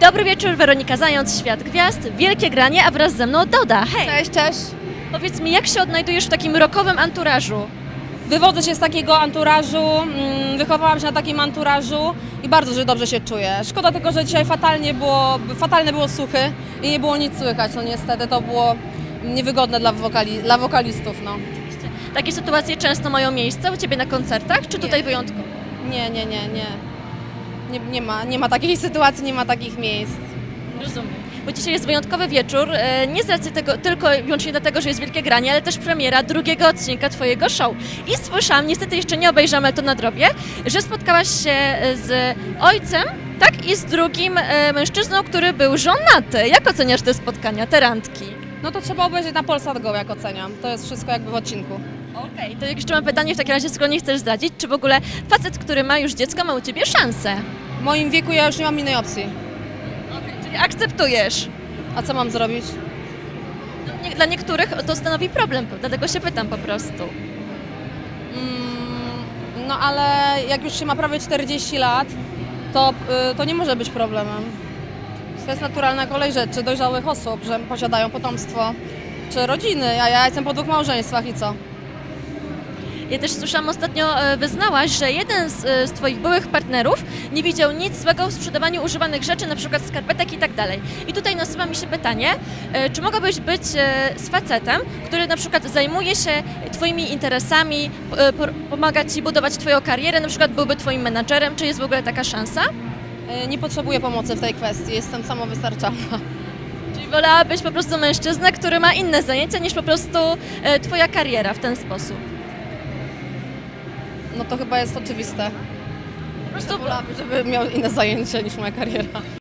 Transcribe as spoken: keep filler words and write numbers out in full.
Dobry wieczór, Weronika Zając, Świat Gwiazd, wielkie granie, a wraz ze mną Doda. Hej! Cześć, cześć. Powiedz mi, jak się odnajdujesz w takim rockowym anturażu? Wywodzę się z takiego anturażu, wychowałam się na takim anturażu i bardzo że dobrze się czuję. Szkoda tylko, że dzisiaj fatalnie było, fatalne było suchy i nie było nic słychać, no niestety to było niewygodne dla, wokali, dla wokalistów. No. Takie sytuacje często mają miejsce u Ciebie na koncertach, czy tutaj Nie. wyjątkowo? Nie, nie, nie, nie. Nie, nie, ma, nie ma takiej sytuacji, nie ma takich miejsc. Rozumiem. Bo dzisiaj jest wyjątkowy wieczór, e, nie z racji tego, tylko i wyłącznie dlatego, że jest wielkie granie, ale też premiera drugiego odcinka Twojego show. I słyszałam, niestety jeszcze nie obejrzałam, ale to nadrobię, że spotkałaś się z ojcem, tak? I z drugim e, mężczyzną, który był żonaty. Jak oceniasz te spotkania, te randki? No to trzeba obejrzeć na Polsat Go, jak oceniam. To jest wszystko jakby w odcinku. Okej, okay, to jeszcze mam pytanie w takim razie, skoro nie chcesz zdradzić, czy w ogóle facet, który ma już dziecko, ma u Ciebie szansę? W moim wieku ja już nie mam innej opcji. Okay, czyli akceptujesz? A co mam zrobić? No, nie, dla niektórych to stanowi problem, dlatego się pytam po prostu. Mm, no ale jak już się ma prawie czterdzieści lat, to, y, to nie może być problemem. To jest naturalna kolej rzeczy dojrzałych osób, że posiadają potomstwo czy rodziny, a ja jestem po dwóch małżeństwach i co? Ja też słyszałam ostatnio, e, wyznałaś, że jeden z, e, z Twoich byłych partnerów nie widział nic złego w sprzedawaniu używanych rzeczy, na przykład skarpetek i tak dalej. I tutaj nasuwa mi się pytanie, e, czy mogłabyś być e, z facetem, który na przykład zajmuje się Twoimi interesami, e, po, pomaga Ci budować Twoją karierę, na przykład byłby Twoim menadżerem, czy jest w ogóle taka szansa? Y, nie potrzebuję pomocy w tej kwestii, jestem samowystarczalna. Czyli wolałabyś po prostu mężczyznę, który ma inne zajęcia niż po prostu e, Twoja kariera w ten sposób? No to chyba jest oczywiste. Po prostu Wolałabym, żeby miał inne zajęcie niż moja kariera.